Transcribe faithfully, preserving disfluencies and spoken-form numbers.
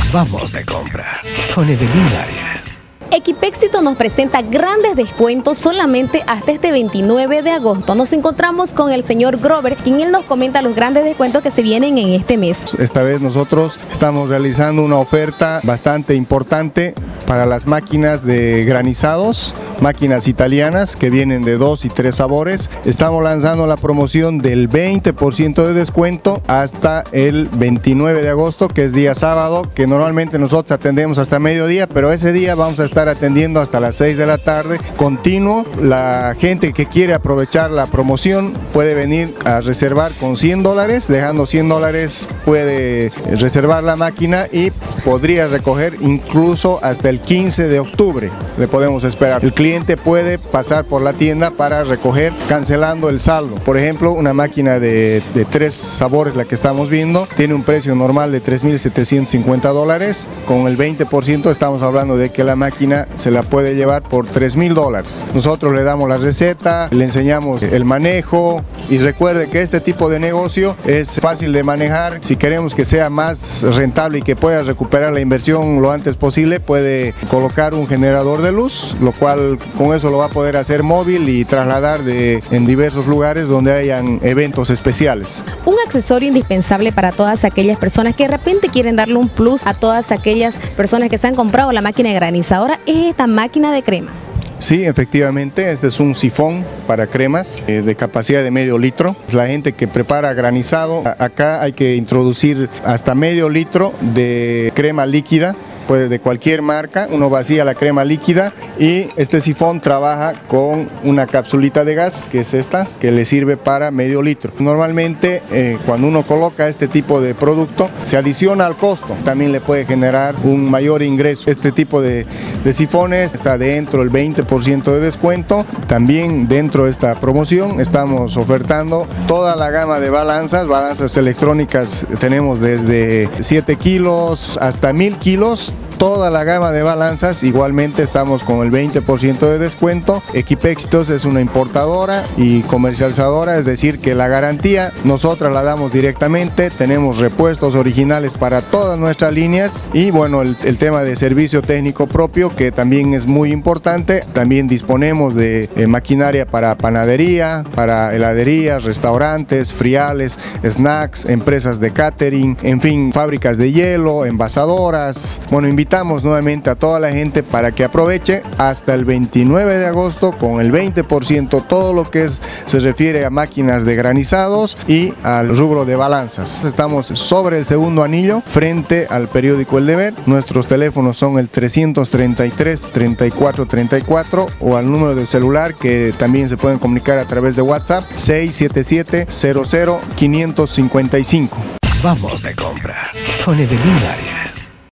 Vamos de compras con Evelyn Arias. Equipéxito nos presenta grandes descuentos solamente hasta este veintinueve de agosto. Nos encontramos con el señor Grover, quien él nos comenta los grandes descuentos que se vienen en este mes. Esta vez nosotros estamos realizando una oferta bastante importante para las máquinas de granizados, máquinas italianas que vienen de dos y tres sabores. Estamos lanzando la promoción del veinte por ciento de descuento hasta el veintinueve de agosto, que es día sábado, que normalmente nosotros atendemos hasta mediodía, pero ese día vamos a estar atendiendo hasta las seis de la tarde, continuo. La gente que quiere aprovechar la promoción puede venir a reservar con cien dólares, dejando cien dólares puede reservar la máquina y podría recoger incluso hasta el quince de octubre, le podemos esperar. El cliente puede pasar por la tienda para recoger cancelando el saldo. Por ejemplo, una máquina de, de tres sabores, la que estamos viendo, tiene un precio normal de tres mil setecientos cincuenta dólares, con el veinte por ciento estamos hablando de que la máquina se la puede llevar por tres mil dólares. Nosotros le damos la receta, le enseñamos el manejo y recuerde que este tipo de negocio es fácil de manejar. Si queremos que sea más rentable y que pueda recuperar la inversión lo antes posible, puede colocar un generador de luz, lo cual con eso lo va a poder hacer móvil y trasladar de, en diversos lugares donde hayan eventos especiales. Un accesorio indispensable para todas aquellas personas que de repente quieren darle un plus a todas aquellas personas que se han comprado la máquina granizadora es esta máquina de crema. Sí, efectivamente, este es un sifón para cremas eh, de capacidad de medio litro. La gente que prepara granizado, acá hay que introducir hasta medio litro de crema líquida, pues de cualquier marca. Uno vacía la crema líquida y este sifón trabaja con una capsulita de gas, que es esta, que le sirve para medio litro. Normalmente eh, cuando uno coloca este tipo de producto se adiciona al costo, también le puede generar un mayor ingreso. Este tipo de, de sifones está dentro del veinte por ciento de descuento. También dentro de esta promoción estamos ofertando toda la gama de balanzas, balanzas electrónicas. Tenemos desde siete kilos hasta mil kilos. Toda la gama de balanzas, igualmente estamos con el veinte por ciento de descuento. Equipéxitos es una importadora y comercializadora, es decir que la garantía nosotras la damos directamente, tenemos repuestos originales para todas nuestras líneas y bueno, el, el tema de servicio técnico propio, que también es muy importante. También disponemos de eh, maquinaria para panadería, para heladerías, restaurantes, friales, snacks, empresas de catering, en fin, fábricas de hielo, envasadoras. Bueno, invitamos Invitamos nuevamente a toda la gente para que aproveche hasta el veintinueve de agosto con el veinte por ciento todo lo que es, se refiere a máquinas de granizados y al rubro de balanzas. Estamos sobre el segundo anillo frente al periódico El Deber. Nuestros teléfonos son el trescientos treinta y tres, treinta y cuatro treinta y cuatro o al número de celular que también se pueden comunicar a través de WhatsApp seis siete siete, cero cero, quinientos cincuenta y cinco. Vamos de compras con Evelyn Arias.